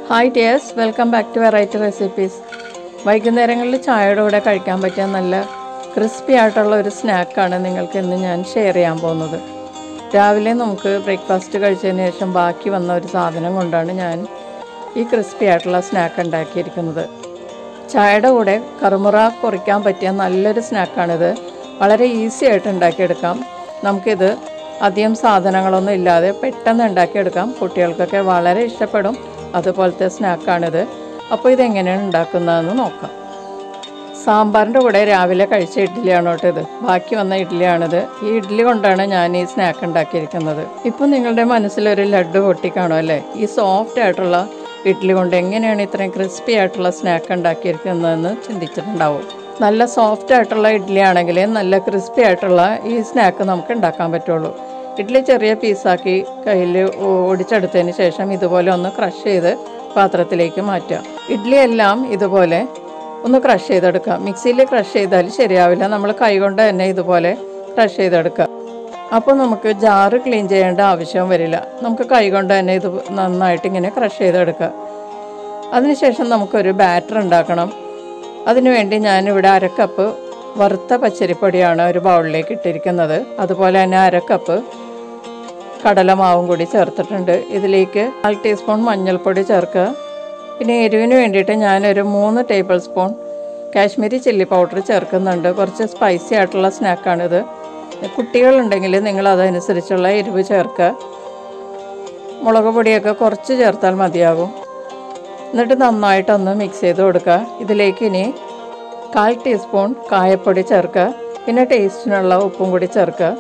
Hi dears, welcome back to variety recipes. വൈകുന്നേരങ്ങളിൽ ചായയുടെ കൂടെ കഴിക്കാൻ പറ്റിയ നല്ല ക്രിസ്പി ആയിട്ടുള്ള ഒരു സ്നാക്കാണ് നിങ്ങൾക്ക് ഇന്ന് ഞാൻ ഷെയർ ചെയ്യാൻ പോകുന്നത്. രാവിലെ നമുക്ക് ബ്രേക്ക്ഫാസ്റ്റ് കഴിച്ചതിന് ശേഷം ബാക്കി വന്ന ഒരു സാധനം കൊണ്ടാണ് ഞാൻ ഈ ക്രിസ്പി ആയിട്ടുള്ള സ്നാക്ക് ഉണ്ടാക്കിയിരിക്കുന്നത്. ചായയുടെ കൂടെ കറുമുറ കുറയ്ക്കാൻ പറ്റിയ നല്ലൊരു സ്നാക്കാണിത്. വളരെ ഈസി ആയിട്ട് ഉണ്ടാക്കിയെടുക്കാം. നമുക്കിത് അധികം സാധനങ്ങളൊന്നും ഇല്ലാതെ പെട്ടെന്ന് ഉണ്ടാക്കിയെടുക്കാം. കുട്ടികൾക്കൊക്കെ വളരെ ഇഷ്ടപ്പെടും. അതുപോലത്തെ സ്നാക്കാണിത്. അപ്പോൾ ഇതെങ്ങനെയാണ് ഉണ്ടാക്കുന്നതെന്ന് നോക്കാം. സാമ്പാറിൻ്റെ കൂടെ രാവിലെ കഴിച്ച ഇഡ്ഡലിയാണ് കേട്ടോ ഇത്. ബാക്കി വന്ന ഇഡ്ഡലിയാണിത്. ഈ ഇഡ്ഡലി കൊണ്ടാണ് ഞാൻ ഈ സ്നാക്ക് ഉണ്ടാക്കിയിരിക്കുന്നത്. ഇപ്പം നിങ്ങളുടെ മനസ്സിലൊരു ലഡ്ഡു പൊട്ടിക്കാണോ അല്ലേ? ഈ സോഫ്റ്റ് ആയിട്ടുള്ള ഇഡ്ഡലി കൊണ്ട് എങ്ങനെയാണ് ഇത്രയും ക്രിസ്പി ആയിട്ടുള്ള സ്നാക്ക് ഉണ്ടാക്കിയിരിക്കുന്നതെന്ന് ചിന്തിച്ചിട്ടുണ്ടാവും. നല്ല സോഫ്റ്റ് ആയിട്ടുള്ള ഇഡ്ഡലി ആണെങ്കിൽ നല്ല ക്രിസ്പി ആയിട്ടുള്ള ഈ സ്നാക്ക് നമുക്ക് ഉണ്ടാക്കാൻ പറ്റുള്ളൂ. ഇഡ്ഡലി ചെറിയ പീസാക്കി കയ്യിൽ ഒടിച്ചെടുത്തതിന് ശേഷം ഇതുപോലെ ഒന്ന് ക്രഷ് ചെയ്ത് പാത്രത്തിലേക്ക് മാറ്റുക. ഇഡ്ഡലി എല്ലാം ഇതുപോലെ ഒന്ന് ക്രഷ് ചെയ്തെടുക്കുക. മിക്സിയിൽ ക്രഷ് ചെയ്താൽ ശരിയാവില്ല. നമ്മൾ കൈകൊണ്ട് തന്നെ ഇതുപോലെ ക്രഷ് ചെയ്തെടുക്കുക. അപ്പോൾ നമുക്ക് ജാറ് ക്ലീൻ ചെയ്യേണ്ട ആവശ്യവും വരില്ല. നമുക്ക് കൈകൊണ്ട് തന്നെ ഇത് നന്നായിട്ട് ഇങ്ങനെ ക്രഷ് ചെയ്തെടുക്കുക. അതിനുശേഷം നമുക്കൊരു ബാറ്റർ ഉണ്ടാക്കണം. അതിനുവേണ്ടി ഞാനിവിടെ 1/2 കപ്പ് വറുത്ത പച്ചരിപ്പൊടിയാണ് ഒരു ബൗളിലേക്ക് ഇട്ടിരിക്കുന്നത്. അതുപോലെ തന്നെ 1/2 കപ്പ് കടലമാവും കൂടി ചേർത്തിട്ടുണ്ട്. ഇതിലേക്ക് 1/4 ടീസ്പൂൺ മഞ്ഞൾപ്പൊടി ചേർക്കുക. പിന്നെ എരിവിന് വേണ്ടിയിട്ട് ഞാനൊരു 3 tablespoon Kashmiri chilli powder ചേർക്കുന്നുണ്ട്. കുറച്ച് സ്പൈസി ആയിട്ടുള്ള സ്നാക്കാണിത്. കുട്ടികളുണ്ടെങ്കിൽ നിങ്ങൾ അതനുസരിച്ചുള്ള എരിവ് ചേർക്കുക. മുളക് പൊടിയൊക്കെ കുറച്ച് ചേർത്താൽ മതിയാകും. എന്നിട്ട് നന്നായിട്ടൊന്ന് മിക്സ് ചെയ്ത് കൊടുക്കുക. ഇതിലേക്ക് ഇനി 1/4 ടീസ്പൂൺ കായപ്പൊടി ചേർക്കുക. പിന്നെ ടേസ്റ്റിനുള്ള ഉപ്പും കൂടി ചേർക്കുക.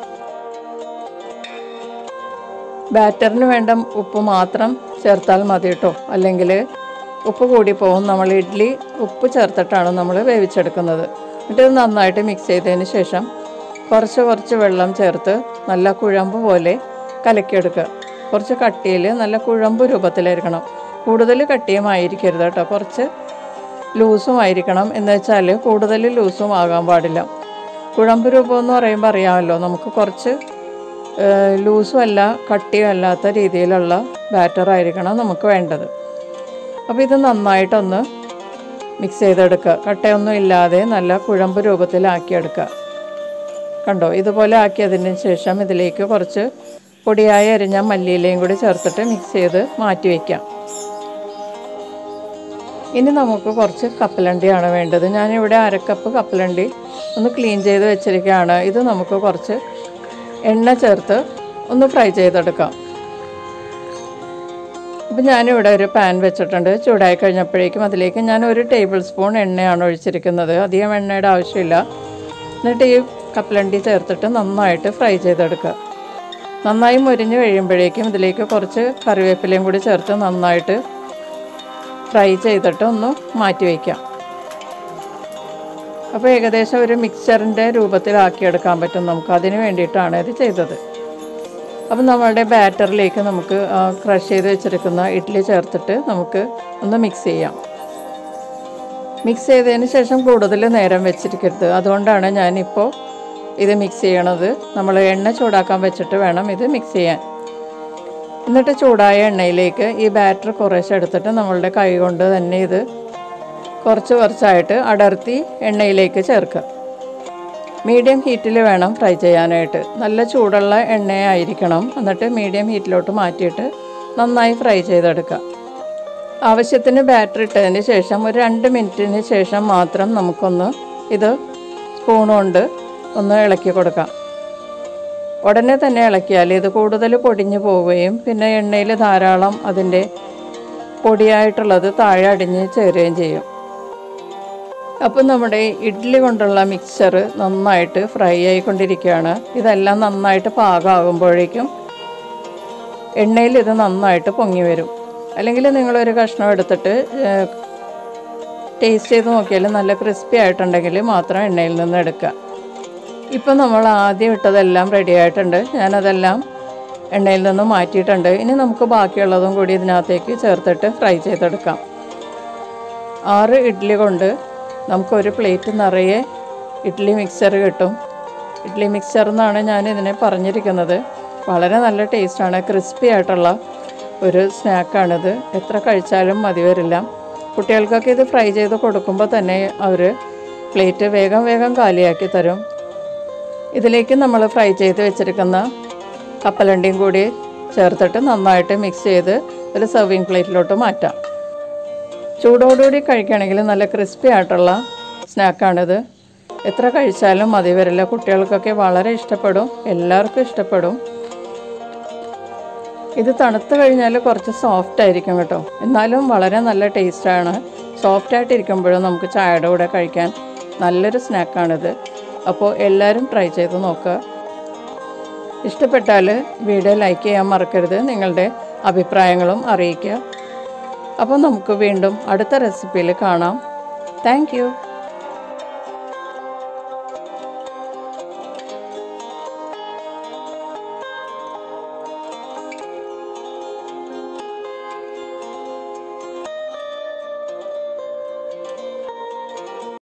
ബാറ്ററിന് വേണ്ട ഉപ്പ് മാത്രം ചേർത്താൽ മതി കേട്ടോ, അല്ലെങ്കിൽ ഉപ്പ് കൂടി പോകും. നമ്മൾ ഇഡ്ഡലി ഉപ്പ് ചേർത്തിട്ടാണ് നമ്മൾ വേവിച്ചെടുക്കുന്നത്. എന്നിട്ട് ഇത് നന്നായിട്ട് മിക്സ് ചെയ്തതിന് ശേഷം കുറച്ച് വെള്ളം ചേർത്ത് നല്ല കുഴമ്പ് പോലെ കലക്കിയെടുക്കുക. കുറച്ച് കട്ടിയിൽ നല്ല കുഴമ്പ് രൂപത്തിലായിരിക്കണം. കൂടുതൽ കട്ടിയുമായിരിക്കരുത് കേട്ടോ, കുറച്ച് ലൂസും ആയിരിക്കണം. എന്ന് വെച്ചാൽ കൂടുതൽ ലൂസും ആകാൻ പാടില്ല. കുഴമ്പ് രൂപം എന്ന് പറയുമ്പോൾ അറിയാമല്ലോ, നമുക്ക് കുറച്ച് ലൂസും അല്ല കട്ടിയും അല്ലാത്ത രീതിയിലുള്ള ബാറ്റർ ആയിരിക്കണം നമുക്ക് വേണ്ടത്. അപ്പോൾ ഇത് നന്നായിട്ടൊന്ന് മിക്സ് ചെയ്തെടുക്കുക. കട്ടയൊന്നും ഇല്ലാതെ നല്ല കുഴമ്പ് രൂപത്തിലാക്കിയെടുക്കുക. കണ്ടോ, ഇതുപോലെ ആക്കിയതിന് ശേഷം ഇതിലേക്ക് കുറച്ച് പൊടിയായി അരിഞ്ഞ മല്ലിയിലയും കൂടി ചേർത്തിട്ട് മിക്സ് ചെയ്ത് മാറ്റി വയ്ക്കാം. ഇനി നമുക്ക് കുറച്ച് കപ്പലണ്ടിയാണ് വേണ്ടത്. ഞാനിവിടെ 1/2 കപ്പ് കപ്പലണ്ടി ഒന്ന് ക്ലീൻ ചെയ്ത് വെച്ചിരിക്കുകയാണ്. ഇത് നമുക്ക് കുറച്ച് എണ്ണ ചേർത്ത് ഒന്ന് ഫ്രൈ ചെയ്തെടുക്കാം. അപ്പോൾ ഞാനിവിടെ ഒരു പാൻ വെച്ചിട്ടുണ്ട്. ചൂടായി കഴിഞ്ഞപ്പോഴേക്കും അതിലേക്ക് ഞാൻ 1 ടേബിൾ സ്പൂൺ എണ്ണയാണ് ഒഴിച്ചിരിക്കുന്നത്. അധികം എണ്ണയുടെ ആവശ്യമില്ല. എന്നിട്ട് ഈ കപ്പലണ്ടി ചേർത്തിട്ട് നന്നായിട്ട് ഫ്രൈ ചെയ്തെടുക്കുക. നന്നായി മുരിഞ്ഞ് കഴിയുമ്പോഴേക്കും ഇതിലേക്ക് കുറച്ച് കറിവേപ്പിലയും കൂടി ചേർത്ത് നന്നായിട്ട് ഫ്രൈ ചെയ്തിട്ട് ഒന്ന് മാറ്റി വയ്ക്കാം. അപ്പോൾ ഏകദേശം ഒരു മിക്സറിൻ്റെ രൂപത്തിലാക്കിയെടുക്കാൻ പറ്റും നമുക്ക്. അതിന് വേണ്ടിയിട്ടാണ് ഇത് ചെയ്തത്. അപ്പം നമ്മളുടെ ബാറ്ററിലേക്ക് നമുക്ക് ക്രഷ് ചെയ്ത് വെച്ചിരിക്കുന്ന ഇഡ്ഡലി ചേർത്തിട്ട് നമുക്ക് ഒന്ന് മിക്സ് ചെയ്യാം. മിക്സ് ചെയ്തതിന് ശേഷം കൂടുതൽ നേരം വെച്ചിരിക്കരുത്. അതുകൊണ്ടാണ് ഞാനിപ്പോൾ ഇത് മിക്സ് ചെയ്യണത്. നമ്മൾ എണ്ണ ചൂടാക്കാൻ വെച്ചിട്ട് വേണം ഇത് മിക്സ് ചെയ്യാൻ. എന്നിട്ട് ചൂടായ എണ്ണയിലേക്ക് ഈ ബാറ്റർ കുറേശ്ശെ എടുത്തിട്ട് നമ്മളുടെ കൈ കൊണ്ട് തന്നെ ഇത് കുറച്ചായിട്ട് അടർത്തി എണ്ണയിലേക്ക് ചേർക്കുക. മീഡിയം ഹീറ്റിൽ വേണം ഫ്രൈ ചെയ്യാനായിട്ട്. നല്ല ചൂടുള്ള എണ്ണയായിരിക്കണം. എന്നിട്ട് മീഡിയം ഹീറ്റിലോട്ട് മാറ്റിയിട്ട് നന്നായി ഫ്രൈ ചെയ്തെടുക്കുക. ആവശ്യത്തിന് ബാറ്റർ ഇട്ടതിന് ശേഷം ഒരു 2 മിനിറ്റിന് ശേഷം മാത്രം നമുക്കൊന്ന് ഇത് സ്പൂൺ കൊണ്ട് ഒന്ന് ഇളക്കി കൊടുക്കാം. ഉടനെ തന്നെ ഇളക്കിയാൽ ഇത് കൂടുതൽ പൊടിഞ്ഞു പോവുകയും പിന്നെ എണ്ണയിൽ ധാരാളം അതിൻ്റെ പൊടിയായിട്ടുള്ളത് താഴെ അടിഞ്ഞ് ചേരുകയും ചെയ്യും. അപ്പോൾ നമ്മുടെ ഇഡ്ഡലി കൊണ്ടുള്ള മിക്സ്ചർ നന്നായിട്ട് ഫ്രൈ ആയിക്കൊണ്ടിരിക്കുകയാണ്. ഇതെല്ലാം നന്നായിട്ട് പാകമാകുമ്പോഴേക്കും എണ്ണയിൽ ഇത് നന്നായിട്ട് പൊങ്ങി വരും. അല്ലെങ്കിൽ നിങ്ങളൊരു കഷ്ണം എടുത്തിട്ട് ടേസ്റ്റ് ചെയ്ത് നോക്കിയാൽ നല്ല ക്രിസ്പി ആയിട്ടുണ്ടെങ്കിൽ മാത്രം എണ്ണയിൽ നിന്ന് എടുക്കുക. ഇപ്പം നമ്മൾ ആദ്യം ഇട്ടതെല്ലാം റെഡി ആയിട്ടുണ്ട്. ഞാനതെല്ലാം എണ്ണയിൽ നിന്ന് മാറ്റിയിട്ടുണ്ട്. ഇനി നമുക്ക് ബാക്കിയുള്ളതും കൂടി ഇതിനകത്തേക്ക് ചേർത്തിട്ട് ഫ്രൈ ചെയ്തെടുക്കാം. 6 ഇഡ്ഡലി കൊണ്ട് നമുക്കൊരു പ്ലേറ്റ് നിറയെ ഇഡ്ഡലി മിക്സ്ചർ കിട്ടും. ഇഡ്ഡലി മിക്സ്ചർ എന്നാണ് ഞാൻ ഇതിനെ പറഞ്ഞിരിക്കുന്നത്. വളരെ നല്ല ടേസ്റ്റാണ്. ക്രിസ്പി ആയിട്ടുള്ള ഒരു സ്നാക്കാണിത്. എത്ര കഴിച്ചാലും മതി വരില്ല. കുട്ടികൾക്കൊക്കെ ഇത് ഫ്രൈ ചെയ്ത് കൊടുക്കുമ്പോൾ തന്നെ അവർ പ്ലേറ്റ് വേഗം വേഗം കാലിയാക്കി തരും. ഇതിലേക്ക് നമ്മൾ ഫ്രൈ ചെയ്ത് വെച്ചിരിക്കുന്ന കപ്പലണ്ടിയും കൂടി ചേർത്തിട്ട് നന്നായിട്ട് മിക്സ് ചെയ്ത് ഒരു സെർവിങ് പ്ലേറ്റിലോട്ട് മാറ്റാം. ചൂടോടുകൂടി കഴിക്കുകയാണെങ്കിൽ നല്ല ക്രിസ്പി ആയിട്ടുള്ള സ്നാക്കാണിത്. എത്ര കഴിച്ചാലും മതി വരില്ല. കുട്ടികൾക്കൊക്കെ വളരെ ഇഷ്ടപ്പെടും, എല്ലാവർക്കും ഇഷ്ടപ്പെടും. ഇത് തണുത്ത് കഴിഞ്ഞാൽ കുറച്ച് സോഫ്റ്റ് ആയിരിക്കും കേട്ടോ, എന്നാലും വളരെ നല്ല ടേസ്റ്റാണ്. സോഫ്റ്റായിട്ടിരിക്കുമ്പോഴും നമുക്ക് ചായയുടെ കൂടെ കഴിക്കാൻ നല്ലൊരു സ്നാക്കാണിത്. അപ്പോൾ എല്ലാവരും ട്രൈ ചെയ്ത് നോക്കുക. ഇഷ്ടപ്പെട്ടാൽ വീഡിയോ ലൈക്ക് ചെയ്യാൻ മറക്കരുത്. നിങ്ങളുടെ അഭിപ്രായങ്ങളും അറിയിക്കുക. അപ്പോൾ നമുക്ക് വീണ്ടും അടുത്ത റെസിപ്പിയിൽ കാണാം. Thank U.